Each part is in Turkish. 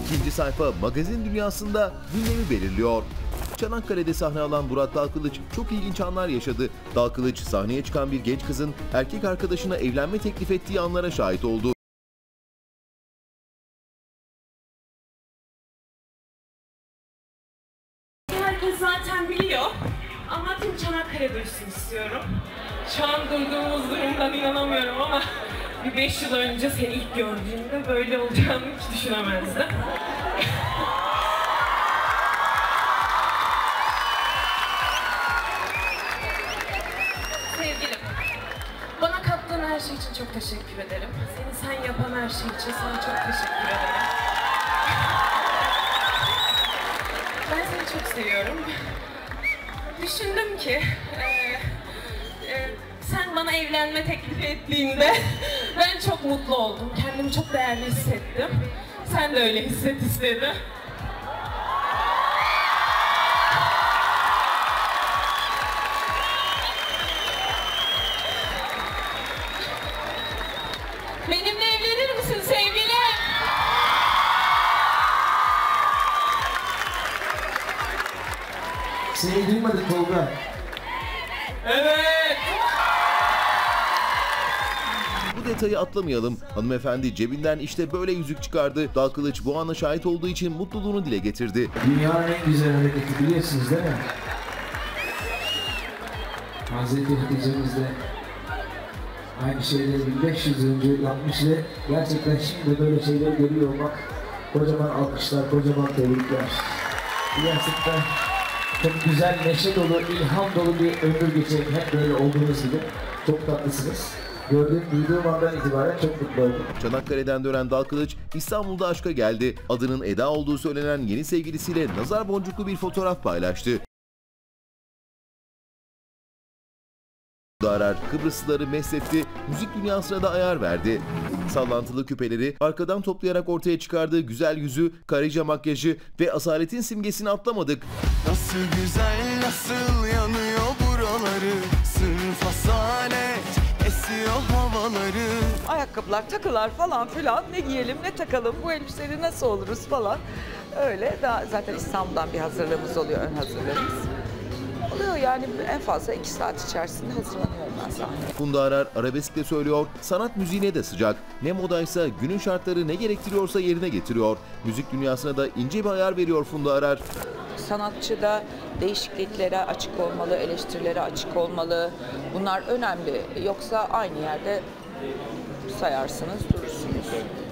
İkinci sayfa magazin dünyasında gündemi belirliyor. Çanakkale'de sahne alan Murat Dalkılıç çok ilginç anlar yaşadı. Dalkılıç sahneye çıkan bir genç kızın erkek arkadaşına evlenme teklif ettiği anlara şahit oldu. Herkes zaten biliyor ama tüm Çanakkale duysun istiyorum. Şu an duyduğumuz durumdan inanamıyorum ama bir 5 yıl önce seni ilk gördüğümde böyle olacağını hiç düşünemezdim. Sevgilim, bana kattığın her şey için çok teşekkür ederim. Seni sen yapan her şey için sana çok teşekkür ederim. Ben seni çok seviyorum. Düşündüm ki sen bana evlenme teklif ettiğinde ben çok mutlu oldum. Kendimi çok değerli hissettim. Sen de öyle hisset istedim. Benimle evlenir misin sevgilim? Seni duymadık Tolga. Evet. Bu detayı atlamayalım. Hanımefendi cebinden işte böyle yüzük çıkardı. Dalkılıç bu ana şahit olduğu için mutluluğunu dile getirdi. Dünyanın en güzel hareketi biliyorsunuz değil mi? Hazreti Hatice'miz de aynı şeyleri 1500 yıl önce yapmış ve gerçekten şimdi de böyle şeyleri görüyor olmak, kocaman alkışlar, kocaman tebrikler. Gerçekten çok güzel, neşe dolu, ilham dolu bir ömür geçirin. Hep böyle olduğunuz gibi. Çok tatlısınız. Duyduğum andan itibaren çok mutlu oldum. Çanakkale'den dönen Dalkılıç İstanbul'da aşka geldi. Adının Eda olduğu söylenen yeni sevgilisiyle nazar boncuklu bir fotoğraf paylaştı. Arar Kıbrıslıları mestetti, müzik dünyasına da ayar verdi. Sallantılı küpeleri arkadan toplayarak ortaya çıkardığı güzel yüzü, karıca makyajı ve asaletin simgesini atlamadık. Nasıl güzel, nasıl yanıyor buraları, sırf asalet esiyor havaları. Ayakkabılar, takılar falan filan, ne giyelim ne takalım, bu elbiseleri nasıl oluruz falan. Öyle daha zaten İstanbul'dan bir hazırlığımız oluyor, ön hazırlığımız. Oluyor yani en fazla 2 saat içerisinde hazırlanıyorum ben sahneye. Funda Arar arabeskte söylüyor, sanat müziğine de sıcak. Ne modaysa, günün şartları ne gerektiriyorsa yerine getiriyor. Müzik dünyasına da ince bir ayar veriyor Funda Arar. Sanatçı da değişikliklere açık olmalı, eleştirilere açık olmalı. Bunlar önemli. Yoksa aynı yerde sayarsınız, durursunuz.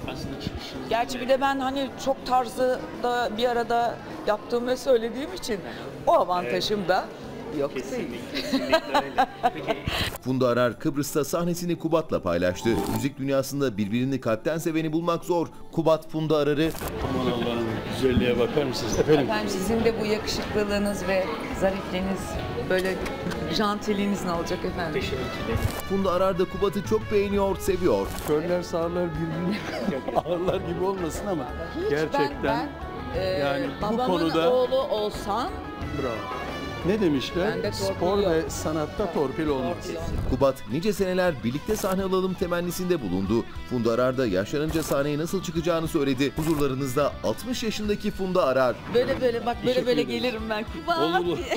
Gerçi bir de ben hani çok tarzı da bir arada yaptığım ve söylediğim için o avantajım da yok değil. Kesinlikle öyle. Peki. Funda Arar Kıbrıs'ta sahnesini Kubat'la paylaştı. Müzik dünyasında birbirini kalpten seveni bulmak zor. Kubat Funda Arar'ı Aman Allah'ım, güzelliğe bakar mısınız efendim? Efendim sizin de bu yakışıklılığınız ve zarifliğiniz, böyle jantiliğiniz ne olacak efendim? Teşekkürler. Funda Arar da Kubat'ı çok beğeniyor, seviyor. Körler sağırlar birbirini ağırlar gibi olmasın ama Hiç gerçekten yani bu babamın konuda oğlu olsan bravo. Ne demişler? Bende torpil Spor yok. ve sanatta torpil olmaz. Kubat nice seneler birlikte sahne alalım temennisinde bulundu. Funda Arar da yaşlanınca sahneye nasıl çıkacağını söyledi. Huzurlarınızda 60 yaşındaki Funda Arar. böyle bak böyle Teşekkür ederiz. gelirim ben. Kubat Olur. diye.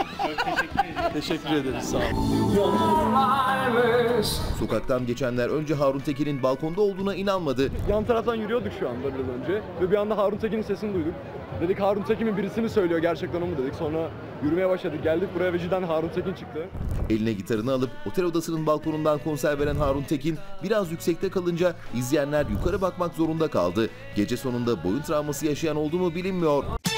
Teşekkür ederiz, sağ olun. Sokaktan geçenler önce Harun Tekin'in balkonda olduğuna inanmadı. Yan taraftan yürüyorduk şu anda biraz önce ve bir anda Harun Tekin'in sesini duyduk. Dedik Harun Tekin'in birisini söylüyor, gerçekten o mu dedik. Sonra yürümeye başladık, geldik buraya ve cidden Harun Tekin çıktı. Eline gitarını alıp otel odasının balkonundan konser veren Harun Tekin biraz yüksekte kalınca izleyenler yukarı bakmak zorunda kaldı. Gece sonunda boyun travması yaşayan oldu mu bilinmiyor.